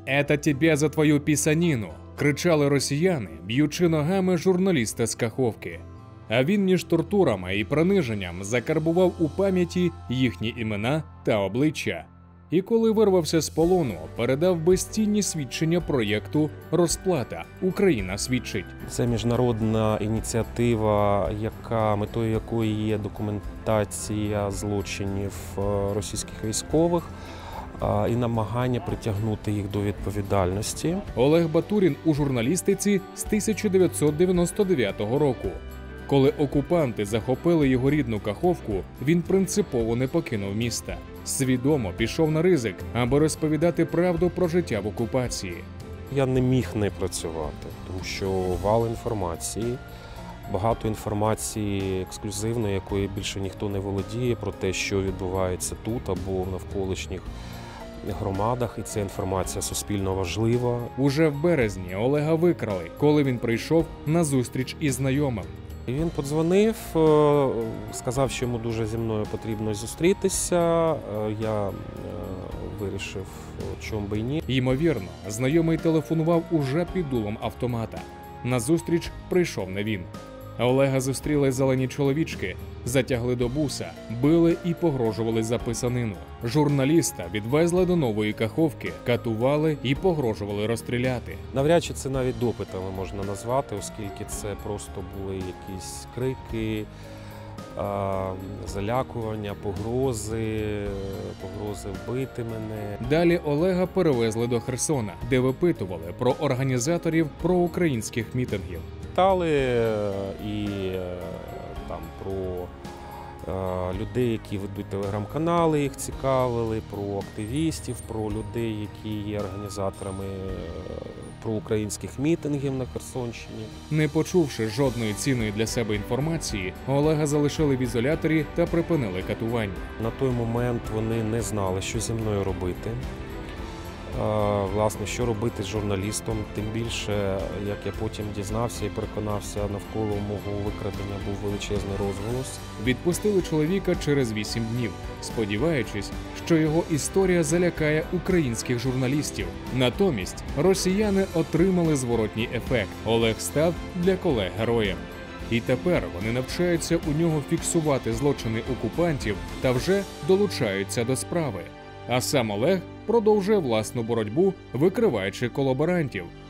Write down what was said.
«Это тебе за твою пісаніну!» – кричали росіяни, б'ючи ногами журналіста з Каховки. А він між тортурами і приниженням закарбував у пам'яті їхні імена та обличчя. І коли вирвався з полону, передав безцінні свідчення проєкту «Розплата. Україна свідчить». Це міжнародна ініціатива, метою якої є документація злочинів російських військових і намагання притягнути їх до відповідальності. Олег Батурін у журналістиці з 1999 року. Коли окупанти захопили його рідну Каховку, він принципово не покинув міста. Свідомо пішов на ризик, аби розповідати правду про життя в окупації. Я не міг не працювати, тому що вал інформації, багато інформації ексклюзивної, якої більше ніхто не володіє, про те, що відбувається тут або в навколишніх громадах, і ця інформація суспільно важлива. Уже в березні Олега викрали, коли він прийшов на зустріч із знайомим. І він подзвонив, сказав, що йому дуже зі мною потрібно зустрітися. Я вирішив, чому би й ні. Ймовірно, знайомий телефонував уже під дулом автомата. На зустріч прийшов не він. Олега зустріли зелені чоловічки, затягли до буса, били і погрожували за писанину. Журналіста відвезли до Нової Каховки, катували і погрожували розстріляти. Навряд чи це навіть допитами можна назвати, оскільки це просто були якісь крики, залякування, погрози вбити мене. Далі Олега перевезли до Херсона, де випитували про організаторів проукраїнських мітингів. Питали і там про людей, які ведуть телеграм-канали, їх цікавили, про активістів, про людей, які є організаторами проукраїнських мітингів на Херсонщині. Не почувши жодної цінної для себе інформації, Олега залишили в ізоляторі та припинили катування. На той момент вони не знали, що зі мною робити. Власне, що робити з журналістом, тим більше, як я потім дізнався і переконався, навколо мого викрадення був величезний розголос. Відпустили чоловіка через 8 днів, сподіваючись, що його історія залякає українських журналістів. Натомість росіяни отримали зворотній ефект. Олег став для колег героєм. І тепер вони навчаються у нього фіксувати злочини окупантів та вже долучаються до справи. А сам Олег продовжує власну боротьбу, викриваючи колаборантів.